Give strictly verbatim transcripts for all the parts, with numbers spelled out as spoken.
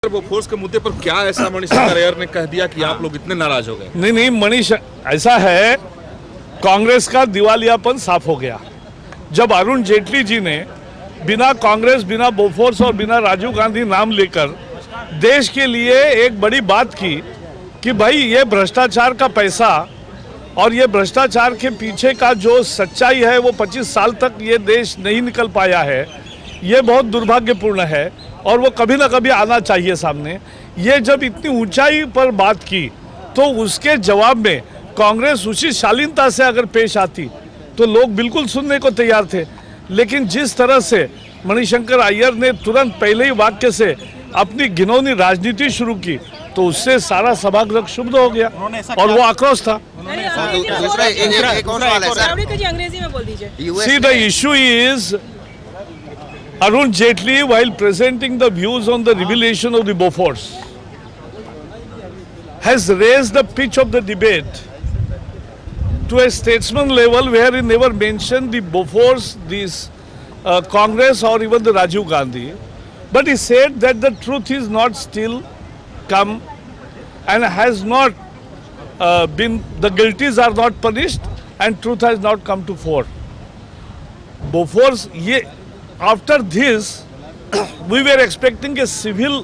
Bofors के मुद्दे पर क्या ऐसा मणिशंकर अय्यर ने कह दिया कि आप लोग इतने नाराज हो गए? नहीं नहीं मनीष, ऐसा है, कांग्रेस का दिवालियापन साफ हो गया जब अरुण जेटली जी ने बिना कांग्रेस, बिना बोफोर्स और बिना राजीव गांधी नाम लेकर देश के लिए एक बड़ी बात की कि भाई ये भ्रष्टाचार का पैसा और ये भ्रष्टाचार के पीछे का जो सच्चाई है वो पच्चीस साल तक ये देश नहीं निकल पाया है, ये बहुत दुर्भाग्यपूर्ण है और वो कभी ना कभी आना चाहिए सामने। ये जब इतनी ऊंचाई पर बात की तो उसके जवाब में कांग्रेस उसी शालीनता से अगर पेश आती तो लोग बिल्कुल सुनने को तैयार थे, लेकिन जिस तरह से मणिशंकर अय्यर ने तुरंत पहले ही वाक्य से अपनी घिनौनी राजनीति शुरू की तो उससे सारा सभागृह क्षुब्ध हो गया और वो आक्रोश था। See, the issue is Arun Jaitley, while presenting the views on the revelation of the Bofors, has raised the pitch of the debate to a statesman level where he never mentioned the Bofors, this uh, Congress or even the Rajiv Gandhi. But he said that the truth is not still come and has not uh, been, the guilties are not punished and truth has not come to fore. Bofors, ye, after this, we were expecting a civil,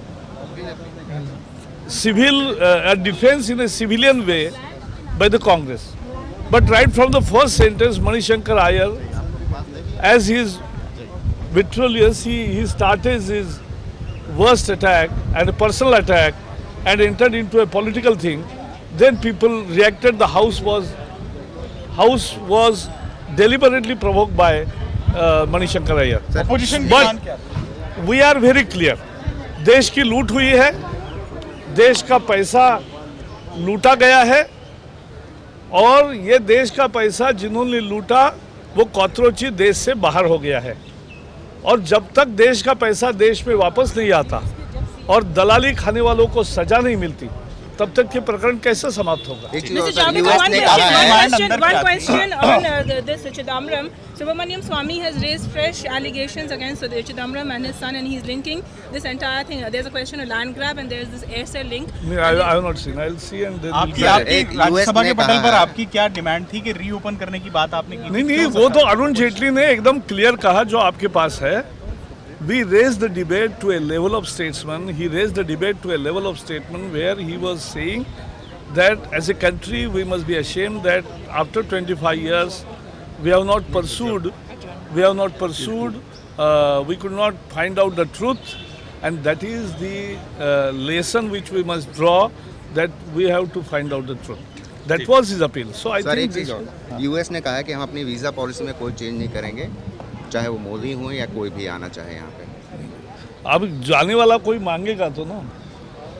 civil uh, a defense in a civilian way by the Congress. But right from the first sentence, Manishankar Aiyar, as he is victorious, he, he started his worst attack and a personal attack and entered into a political thing. Then people reacted. The house was house was deliberately provoked by uh, Manishankar Aiyar. Opposition But we are very clear. देश की लूट हुई है, देश का पैसा लूटा गया है और ये देश का पैसा जिन्होंने लूटा वो कॉकरोची देश से बाहर हो गया है और जब तक देश का पैसा देश में वापस नहीं आता और दलाली खाने वालों को सजा नहीं मिलती तब तक ये प्रकरण कैसे समाप्त होगा? Subramaniam Swamy has raised fresh allegations against Chidambaram and his son, and he's linking this entire thing. There's a question of land grab, and there's this aircell link. I, I have not seen. I'll see and then. आपकी आपकी राज्यसभा के पटल पर आपकी क्या demand थी कि reopen करने की बात आपने की? नहीं नहीं, वो तो अरुण जेटली ने एकदम क्लियर कहा जो आपके पास है. We raised the debate to a level of statesman. He raised the debate to a level of statesman where he was saying that as a country we must be ashamed that after twenty-five years we have not pursued, we have not pursued, uh, we could not find out the truth, and that is the uh, lesson which we must draw, that we have to find out the truth. That was his appeal. So I Sir, think US ने कहा है कि हम अपनी visa policy में कोई change नहीं करेंगे, चाहे वो मोदी हो या कोई भी आना चाहे यहाँ पे। अब जाने वाला कोई मांगेगा तो ना।